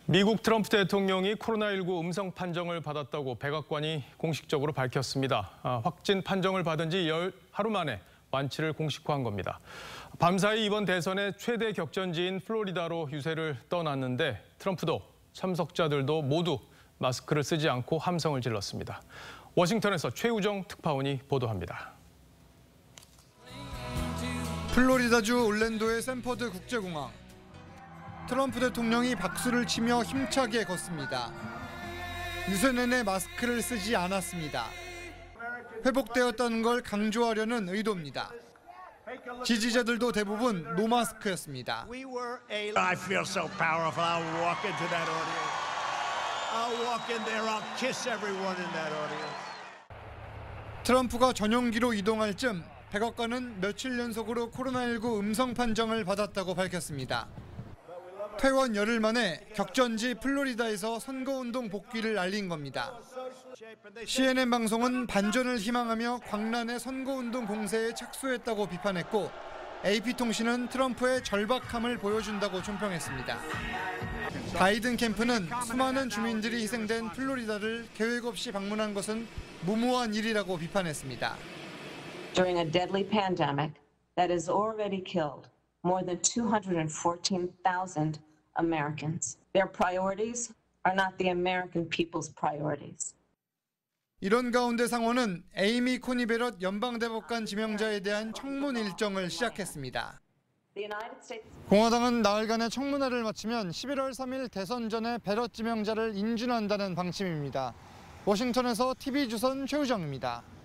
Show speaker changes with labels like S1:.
S1: 미국 트럼프 대통령이 코로나19 음성 판정을 받았다고 백악관이 공식적으로 밝혔습니다. 확진 판정을 받은 지 하루 만에 완치를 공식화한 겁니다. 밤사이 이번 대선의 최대 격전지인 플로리다로 유세를 떠났는데 트럼프도 참석자들도 모두 마스크를 쓰지 않고 함성을 질렀습니다. 워싱턴에서 최우정 특파원이 보도합니다.
S2: 플로리다주 올랜도의 샌퍼드 국제공항. 트럼프 대통령이 박수를 치며 힘차게 걷습니다. 유세 내내 마스크를 쓰지 않았습니다. 회복되었다는 걸 강조하려는 의도입니다. 지지자들도 대부분 노마스크였습니다.
S3: I feel so powerful. I'll walk into that audience. I'll walk in there. I'll kiss everyone in that audience.
S2: 트럼프가 전용기로 이동할 즈음 백악관은 며칠 연속으로 코로나19 음성 판정을 받았다고 밝혔습니다. 퇴원 열흘 만에 격전지 플로리다에서 선거운동 복귀를 알린 겁니다. CNN 방송은 반전을 희망하며 광란의 선거운동 공세에 착수했다고 비판했고 AP통신은 트럼프의 절박함을 보여준다고 총평했습니다. 바이든 캠프는 수많은 주민들이 희생된 플로리다를 계획 없이 방문한 것은 무모한 일이라고 비판했습니다.
S4: During a deadly pandemic that has already killed more than 214,000 Americans. Their priorities are not the American people's priorities.
S2: 이런 가운데 상원은 에이미 코니 베럿 연방대법관 지명자에 대한 청문 일정을 시작했습니다. 공화당은 나흘간의 청문회를 마치면 11월 3일 대선 전에 베럿 지명자를 인준한다는 방침입니다. 워싱턴에서 TV조선 최우정입니다.